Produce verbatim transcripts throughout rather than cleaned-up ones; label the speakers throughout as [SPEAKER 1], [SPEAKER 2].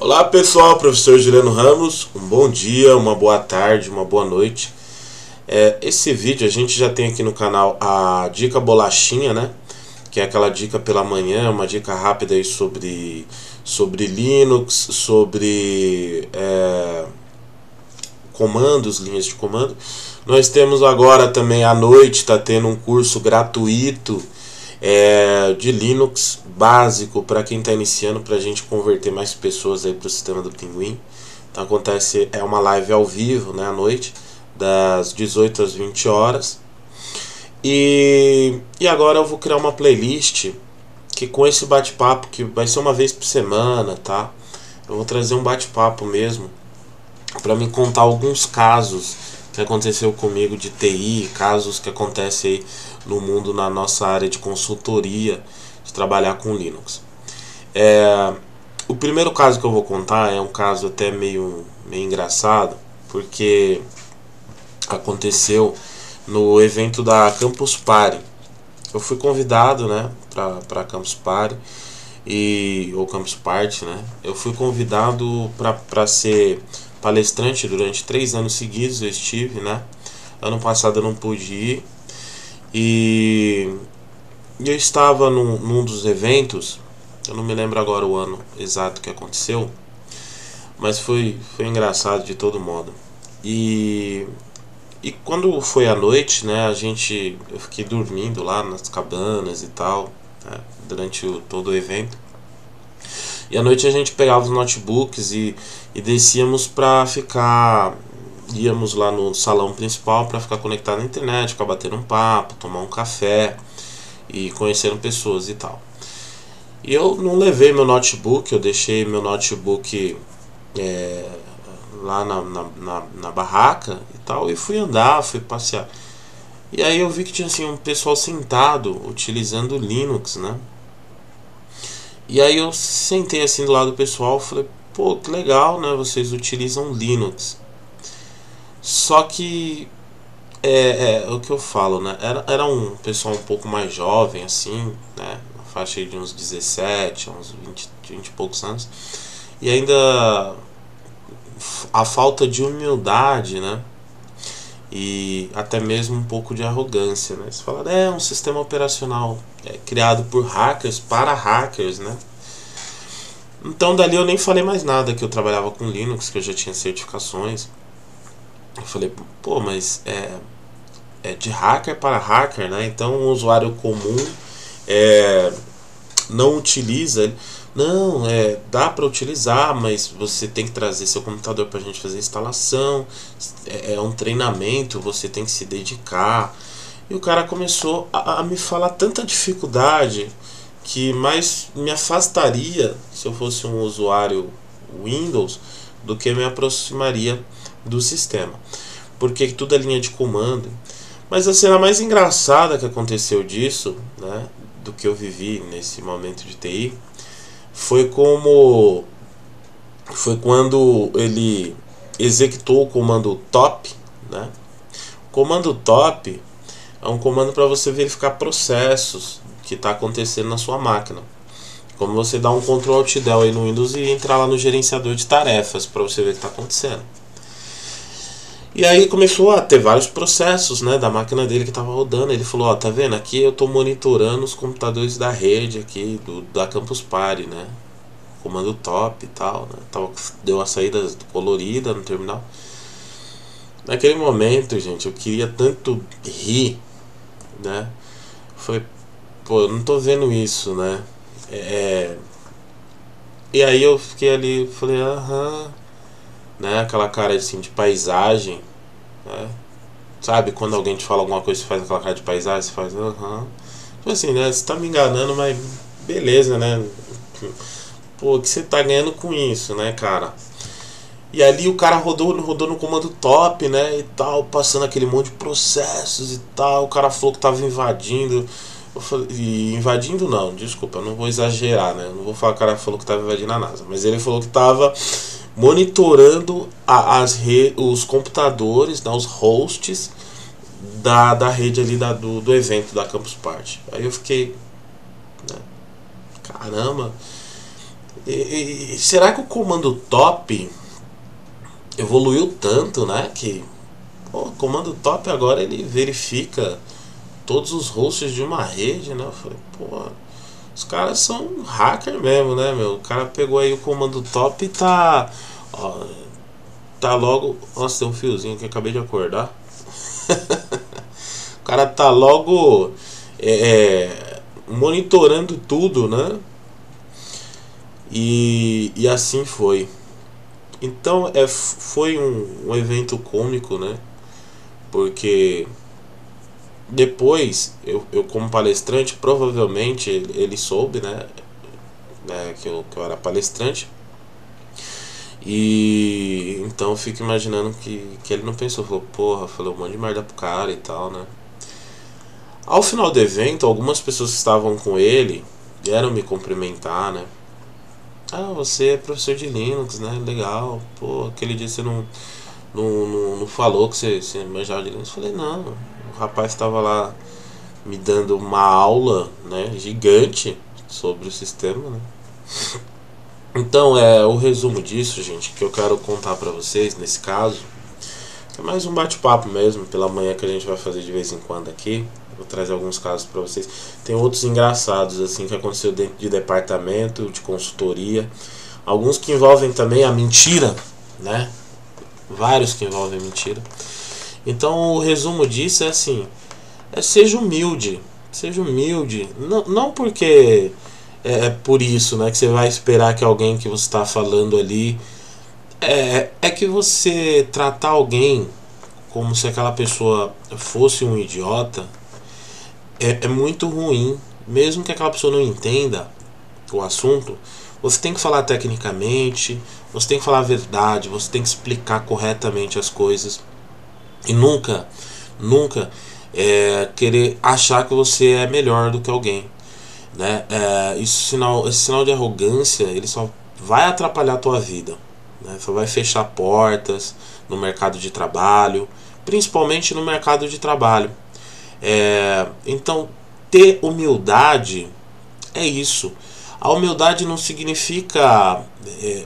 [SPEAKER 1] Olá pessoal, professor Juliano Ramos, um bom dia, uma boa tarde, uma boa noite. É, esse vídeo a gente já tem aqui no canal a dica bolachinha, né? Que é aquela dica pela manhã, uma dica rápida aí sobre, sobre Linux, sobre é, comandos, linhas de comando. Nós temos agora também à noite, está tendo um curso gratuito É, de Linux básico para quem está iniciando, para a gente converter mais pessoas aí para o sistema do Pinguim. Então acontece, é uma live ao vivo, né, à noite, das dezoito às vinte horas. E, e agora eu vou criar uma playlist que com esse bate-papo, que vai ser uma vez por semana, tá? Eu vou trazer um bate-papo mesmo para me contar alguns casos que aconteceu comigo de T I, casos que acontecem aí no mundo, na nossa área de consultoria, de trabalhar com Linux. É, o primeiro caso que eu vou contar é um caso até meio, meio engraçado, porque aconteceu no evento da Campus Party. Eu fui convidado, né, para Campus Party, e, ou Campus Party, né? Eu fui convidado para ser palestrante durante três anos seguidos. Eu estive, né? Ano passado eu não pude ir. E eu estava num, num dos eventos, eu não me lembro agora o ano exato que aconteceu, mas foi, foi engraçado de todo modo. E, e quando foi à noite, né, a gente, eu fiquei dormindo lá nas cabanas e tal, né, durante o, todo o evento. E à noite a gente pegava os notebooks e, e descíamos para ficar... Íamos lá no salão principal para ficar conectado na internet, ficar batendo um papo, tomar um café e conhecendo pessoas e tal. E eu não levei meu notebook, eu deixei meu notebook é, lá na, na, na, na barraca e tal, e fui andar, fui passear. E aí eu vi que tinha assim um pessoal sentado utilizando Linux, né? E aí eu sentei assim do lado do pessoal e falei, pô, que legal, né? Vocês utilizam Linux. Só que é, é o que eu falo, né? Era, era um pessoal um pouco mais jovem, assim, né? Uma faixa de uns dezessete, uns vinte, vinte e poucos anos. E ainda a falta de humildade, né? E até mesmo um pouco de arrogância, né? Você fala, é um sistema operacional é, criado por hackers, para hackers, né? Então dali eu nem falei mais nada, que eu trabalhava com Linux, que eu já tinha certificações. Eu falei, pô, mas é, é de hacker para hacker, né? Então um usuário comum é, não utiliza. Não, é, dá para utilizar, mas você tem que trazer seu computador para a gente fazer a instalação. É, é um treinamento, você tem que se dedicar. E o cara começou a, a me falar tanta dificuldade que mais me afastaria se eu fosse um usuário Windows do que me aproximaria do sistema, porque tudo é linha de comando. Mas a cena mais engraçada que aconteceu disso, né, do que eu vivi nesse momento de T I, foi como foi quando ele executou o comando top, né? O comando top é um comando para você verificar processos que está acontecendo na sua máquina. Como você dá um Ctrl Alt Del aí no Windows e entrar lá no gerenciador de tarefas para você ver o que está acontecendo. E aí começou a ter vários processos, né, da máquina dele que estava rodando. Ele falou, ó, tá vendo? Aqui eu estou monitorando os computadores da rede aqui, do, da Campus Party, né? Comando top e tal, né? Tava, deu uma saída colorida no terminal. Naquele momento, gente, eu queria tanto rir, né? Foi, pô, eu não tô vendo isso, né? É... E aí eu fiquei ali, falei, aham, né? Aquela cara assim de paisagem, né? Sabe, quando alguém te fala alguma coisa, você faz aquela cara de paisagem, você faz, aham. Tipo assim, né? Você tá me enganando, mas beleza, né? Pô, o que você tá ganhando com isso, né, cara? E ali o cara rodou, rodou no comando top, né, e tal, passando aquele monte de processos e tal. O cara falou que tava invadindo. Eu falei, e invadindo não, desculpa, eu não vou exagerar, né? Eu não vou falar que o cara falou que tava invadindo a NASA, mas ele falou que tava monitorando a, as re, os computadores, né, os hosts da, da rede ali da, do, do evento da Campus Party. Aí eu fiquei, né, caramba. E, e será que o comando top evoluiu tanto, né? Que pô, o comando top agora ele verifica todos os hosts de uma rede, né? Eu falei, pô, os caras são hacker mesmo, né, meu? O cara pegou aí o comando top e tá. Ó, tá logo. Nossa, tem um fiozinho que eu acabei de acordar. O cara tá logo é, monitorando tudo, né? E, e assim foi. Então é, foi um, um evento cômico, né? Porque depois, eu, eu como palestrante, provavelmente ele, ele soube, né? né que, eu, que eu era palestrante. E então eu fico imaginando que, que ele não pensou, falou, porra, falei um monte de merda pro cara e tal, né? Ao final do evento, algumas pessoas que estavam com ele vieram me cumprimentar, né? Ah, você é professor de Linux, né? Legal. Pô, aquele dia você não, não, não, não falou que você, você manjava de Linux. Eu falei, não, o rapaz estava lá me dando uma aula, né, gigante sobre o sistema, né? Então, é o resumo disso, gente, que eu quero contar pra vocês nesse caso. É mais um bate-papo mesmo, pela manhã que a gente vai fazer de vez em quando aqui. Vou trazer alguns casos pra vocês. Tem outros engraçados, assim, que aconteceu dentro de departamento, de consultoria. Alguns que envolvem também a mentira, né? Vários que envolvem mentira. Então, o resumo disso é assim, é, seja humilde. Seja humilde. Não, não porque é, é por isso, né, que você vai esperar que alguém que você está falando ali... É, é que você tratar alguém como se aquela pessoa fosse um idiota é, é muito ruim. Mesmo que aquela pessoa não entenda o assunto, você tem que falar tecnicamente, você tem que falar a verdade, você tem que explicar corretamente as coisas. E nunca, nunca é, querer achar que você é melhor do que alguém, né? É, isso, sinal, esse sinal de arrogância, ele só vai atrapalhar a tua vida, né? Só vai fechar portas no mercado de trabalho, principalmente no mercado de trabalho. É, então, ter humildade é isso. A humildade não significa é,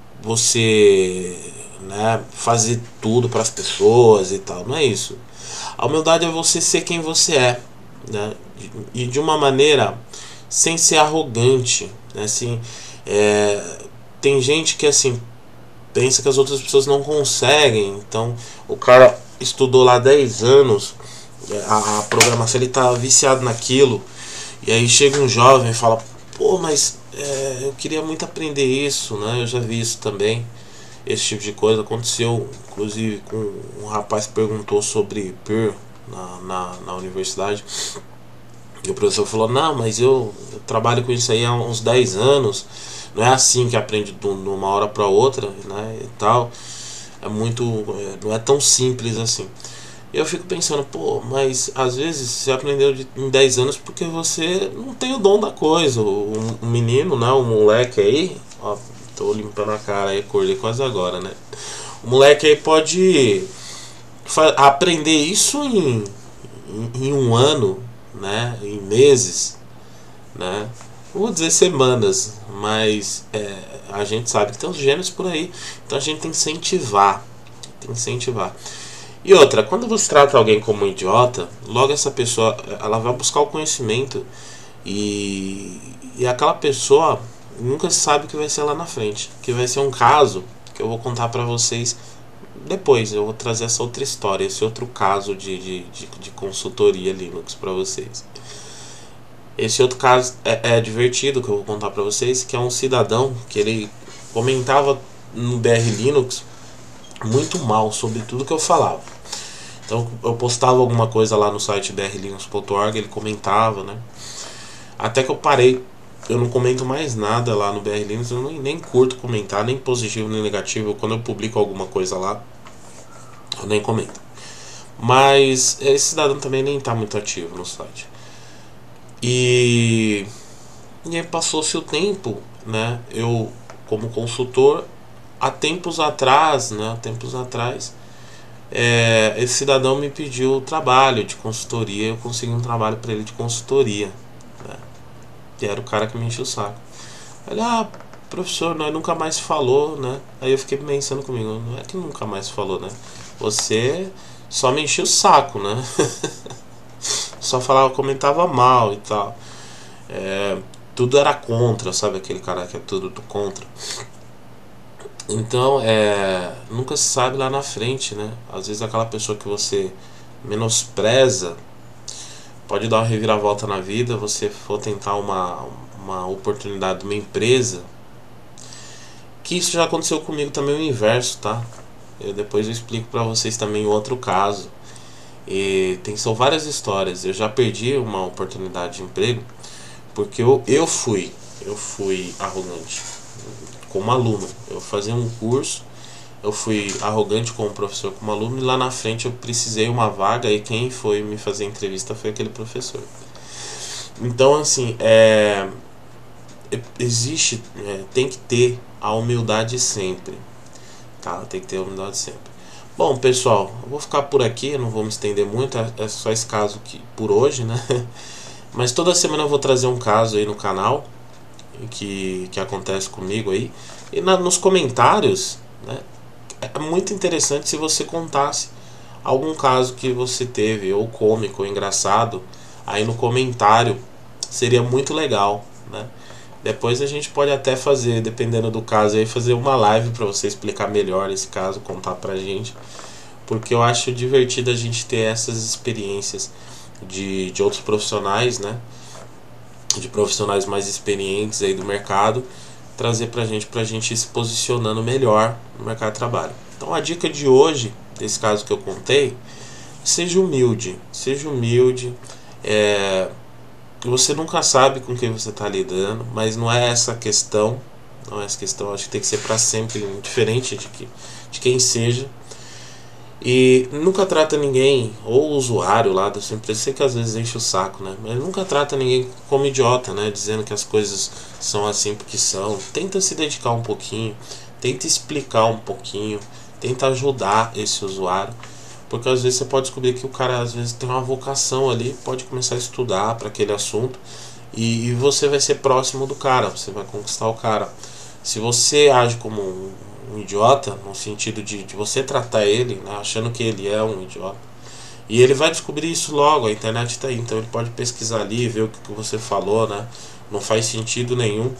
[SPEAKER 1] você, né, fazer tudo para as pessoas e tal. Não é isso. A humildade é você ser quem você é, né? E de uma maneira sem ser arrogante, né? Assim, é, tem gente que assim pensa que as outras pessoas não conseguem. Então o cara estudou lá dez anos a, a programação, ele tá viciado naquilo, e aí chega um jovem e fala, pô, mas é, eu queria muito aprender isso, né? Eu já vi isso também. Esse tipo de coisa aconteceu, inclusive, com um rapaz que perguntou sobre P I R na, na, na universidade. E o professor falou, não, mas eu, eu trabalho com isso aí há uns dez anos. Não é assim que aprende de uma hora para outra, né? E tal. É muito. Não é tão simples assim. E eu fico pensando, pô, mas às vezes você aprendeu de, em dez anos porque você não tem o dom da coisa. Um, um menino, né? Um moleque aí, ó, tô limpando a cara aí, acordei quase agora, né? O moleque aí pode aprender isso em, em, em um ano, né? Em meses, né? Vou dizer semanas, mas é, a gente sabe que tem uns gênios por aí. Então a gente tem que incentivar. Tem que incentivar. E outra, quando você trata alguém como um idiota, logo essa pessoa, ela vai buscar o conhecimento, e, e aquela pessoa nunca sabe o que vai ser lá na frente. Que vai ser um caso que eu vou contar pra vocês depois. Eu vou trazer essa outra história, esse outro caso de, de, de, de consultoria Linux pra vocês. Esse outro caso é, é divertido, que eu vou contar pra vocês, que é um cidadão que ele comentava no B R Linux muito mal sobre tudo que eu falava. Então eu postava alguma coisa lá no site b r linux ponto org, ele comentava, né? Até que eu parei, eu não comento mais nada lá no B R Linux, eu nem, nem curto comentar, nem positivo nem negativo. Quando eu publico alguma coisa lá, eu nem comento. Mas esse cidadão também nem tá muito ativo no site. E, e aí passou-se o tempo, né? Eu, como consultor, há tempos atrás, né? Há tempos atrás, é, esse cidadão me pediu trabalho de consultoria. Eu consegui um trabalho para ele de consultoria, né? Que era o cara que me encheu o saco. Ele, ah, professor, nós nunca mais falou, né? Aí eu fiquei pensando comigo, não é que nunca mais falou, né? Você só me encheu o saco, né? Só falava, comentava mal e tal. É, tudo era contra, sabe? Aquele cara que é tudo do contra. Então, é, nunca se sabe lá na frente, né? Às vezes aquela pessoa que você menospreza pode dar uma reviravolta na vida. Você for tentar uma, uma oportunidade de uma empresa, que isso já aconteceu comigo também o inverso, tá? Eu depois eu explico pra vocês também outro caso. E tem, são várias histórias. Eu já perdi uma oportunidade de emprego porque eu, eu fui eu fui arrogante como aluno. Eu fazia um curso, eu fui arrogante como professor, como aluno, e lá na frente eu precisei uma vaga e quem foi me fazer a entrevista foi aquele professor. Então, assim, é, existe, é, tem que ter a humildade sempre, tá? Tem que ter a humildade sempre. Bom, pessoal, eu vou ficar por aqui, eu não vou me estender muito, é só esse caso que, por hoje, né? Mas toda semana eu vou trazer um caso aí no canal que, que acontece comigo aí. E na, nos comentários, né, é muito interessante se você contasse algum caso que você teve, ou cômico, ou engraçado, aí no comentário. Seria muito legal, né? Depois a gente pode até fazer, dependendo do caso aí, fazer uma live para você explicar melhor esse caso, contar pra gente. Porque eu acho divertido a gente ter essas experiências de, de outros profissionais, né? De profissionais mais experientes aí do mercado, trazer pra gente, pra gente ir se posicionando melhor no mercado de trabalho. Então a dica de hoje, desse caso que eu contei, seja humilde, seja humilde, é, você nunca sabe com quem você está lidando, mas não é essa a questão, não é essa questão, acho que tem que ser para sempre, diferente de, que, de quem seja. E nunca trata ninguém, ou o usuário lá da sua empresa, sei que às vezes enche o saco, né? Mas nunca trata ninguém como idiota, né? Dizendo que as coisas são assim porque são. Tenta se dedicar um pouquinho, tenta explicar um pouquinho, tenta ajudar esse usuário. Porque às vezes você pode descobrir que o cara às vezes tem uma vocação ali, pode começar a estudar para aquele assunto, e, e você vai ser próximo do cara, você vai conquistar o cara. Se você age como um, um idiota, no sentido de, de você tratar ele, né, achando que ele é um idiota, e ele vai descobrir isso logo, a internet está aí, então ele pode pesquisar ali, ver o que, que você falou, né, não faz sentido nenhum.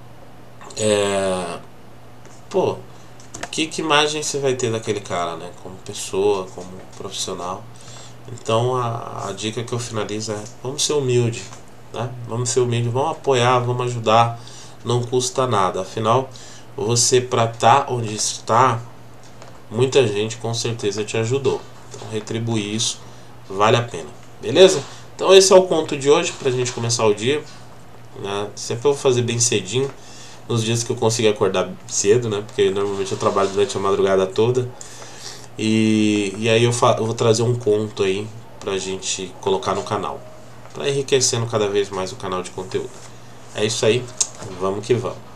[SPEAKER 1] É, pô, Que, que imagem você vai ter daquele cara, né? Como pessoa, como profissional. Então a, a dica que eu finalizo é: vamos ser humilde, né? Vamos ser humilde, vamos apoiar, vamos ajudar. Não custa nada. Afinal, você para estar onde está, muita gente com certeza te ajudou. Então retribuir isso vale a pena. Beleza? Então esse é o conto de hoje pra gente começar o dia, né? Sempre eu vou fazer bem cedinho, nos dias que eu consigo acordar cedo, né? Porque normalmente eu trabalho durante a madrugada toda. E, e aí eu, fa eu vou trazer um conto aí pra gente colocar no canal, pra enriquecendo cada vez mais o canal de conteúdo. É isso aí, vamos que vamos.